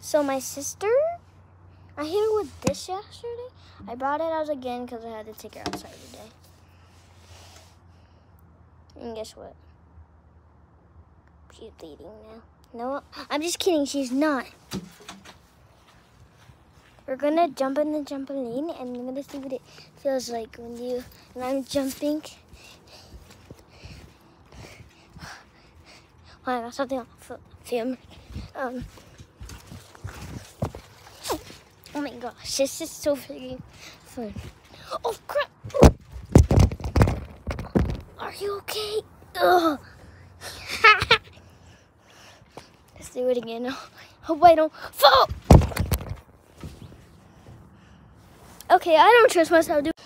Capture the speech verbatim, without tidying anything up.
So my sister, I hit her with this yesterday. I brought it out again because I had to take her outside today. And guess what? She's bleeding now. No, I'm just kidding. She's not. We're gonna jump in the trampoline and I'm gonna see what it feels like when you when I'm jumping. Oh, I got something on film. Um. Oh my gosh, this is so freaking fun. Oh crap! Are you okay? Ugh. Let's do it again. Hope I don't fall. Okay, I don't trust myself. Do.